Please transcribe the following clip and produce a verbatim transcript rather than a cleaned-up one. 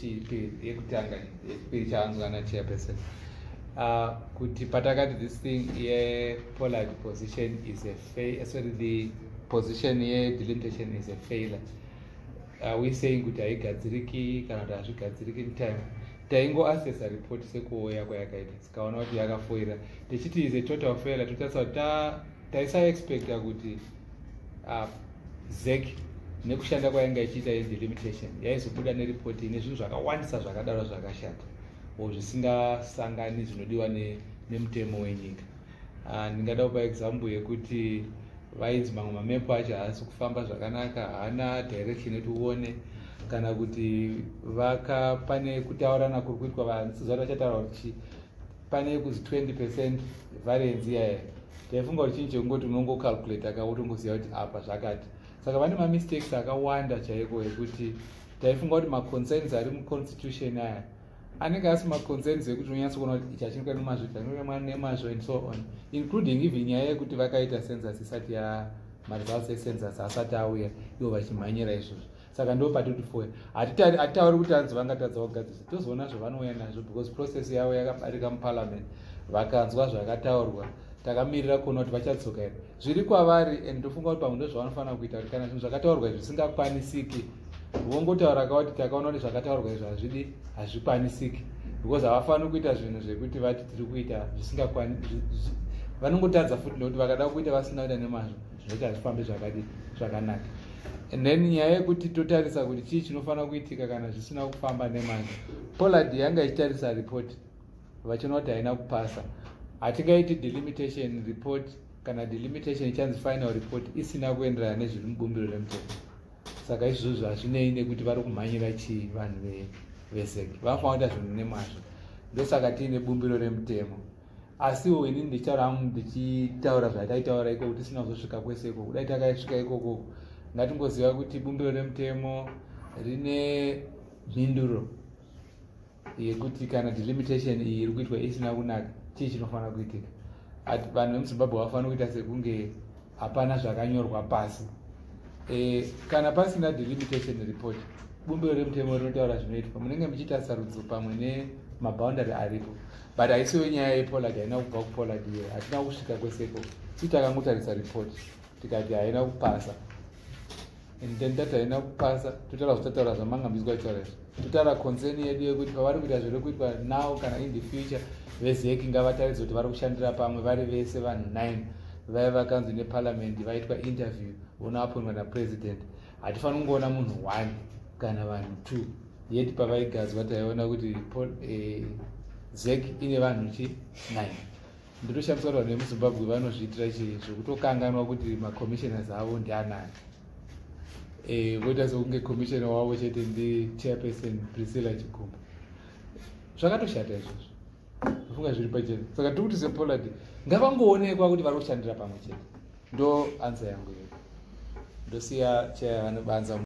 yechipiri yekutanga yechipiri chaanzwa nachairperson uh, kuti patakati this thing ye-POLAD position is a fail, sorry, the position ye-delimitation is a failure. Uh, we saying kuti haigadziriki kana kuti hazvigadziriki in time. Taingoassessa report sekuuya kwayakaita tikaona kuti yakafoira tichiti is a total failure. Totarisa kuti taisaexpecta kuti uh, Z E C nekushanda kwainga ichiita yedelimitation yaizobuda neripoti ine zvinhu zvakawandisa zvakadaro zvakashata o zvisingasangani zvinodiwa nemutemo wenyika. Ndingada kupa example yekuti vainzi mamwe mamepo acho haasi kufamba zvakanaka, haana direction yekuti uone kana kuti vaka pane kutaurana kuri kuitwa vanhu sizati vachataura kuti pane kuzi twenty percent variance iyaya. Taifunga kuti chinhu chekungoti unongocalculate akawotongoziva kuti apa zvakati. Saka vane mamistakes akawanda chaiko ekuti taifunga kuti maconcerns ari muconstitution aya anenge asi maconcerns ekuti unonyatsa kuona kuti ichi hachinoitwa nemazvo, ichi hachinoitwa nemazvo and so on, including even nyaya yekuti vakaita census isati ya maresults ecensus asati auya ivo vachimhanyira izvozvo. Saka ndo patoti foya hatitauri kuti hanzi vangatadza kugadzirisa, tozoona zvavanouya nazvo because process yavo yakabarika muparliament, vakanzwa zvakataurwa, takamirira kuona kuti vachadzoka here zviri kwavari. And ndofunga kuti pamwe ndozvavanofanira kuita kuti kana zvinhu zvakataurwa izvi zvisingakwanisiki vongotaura kuti takaona kuti zvakataurwa izvi hazvidi hazvikwanisiki, because havafaniri kuita zvinhu zvekuti vati tiri kuita zvisingakwani. Vanongotadza futi nekuti vakada kuita vasina kuita nemazvo zvinoita hazvifambi zvakadi zvakanaka. And then nyaya yekuti totarisa kuti chii chinofanira kuitika kana zvisina kufamba nemazvo. POLAD yanga ichitarisa report vachiona kuti haina kupasa. Hatingaiti delimitation report kana delimitation ichanzi final report isina kuenderana nezviri mubumbiro remutemo. Saka izvozvo hazvinei nekuti vari kumhanyira chii vanhu veZ E C, vanofanira kuita zvinhu nemazvo. Ndosaka tiine bumbiro remutemo. Asiwo ini ndichitaura hangu ndichitaura zvataitaura ikoko tisina kuzosvika kwese ikoko. Kudai takasvika ikoko ngatingoziva kuti bumbiro remutemo rine mhinduro yekuti kana delimitation iyi iri kuitwa isina kunaka chii chinofanira kuitika. Vanhu vemuZimbabwe vafanira kuita sekunge hapana zvakanyorwa pasi. E, kana pasina delimitation report bumbiro remutemo rinotaura zvinoitwa, munenge muchiita sarudzo pamwe nemaboundary aripo. But haisiwo nyaya yePOLAD, haina kubva kuPOLAD iyo, hatina kusvika kwese ikoko. Chii takangotarisa report tikati haina kupasa. And then tati haina kupasa totaura zvototaura zvamangambidzwa kutaura izvi. Totaura concern yedu yekuti pavari kuita zviri kuitwa now kana in the future veZ E C ngavataridze kuti vari kushandira pamwe vari vese vanhu nine vaiva vakanzwi neparliament vaitwa interview vona appointwa napresident. Hatifaniri kungoona munhu one kana vanhu two yeti pavaigadzwa taiona kuti eh, Z E C ine vanhu chi nine. Ndotoshamisa kuti vanhu vemuZimbabwe vanozviitira chii zvokutokanganwa kuti macommissioners avo ndianani. Eh, voita sekunge commissioner wavo chete ndichairperson Priscilla Chikumba. Zvakatoshata izvozvo. Ndofunga zviri pachena. Saka tiri kuti sePOLAD ngavangoonekwa kuti vari kushandira pamwe chete. Ndo answer yangu iyo. Ndosiya chair vanobanza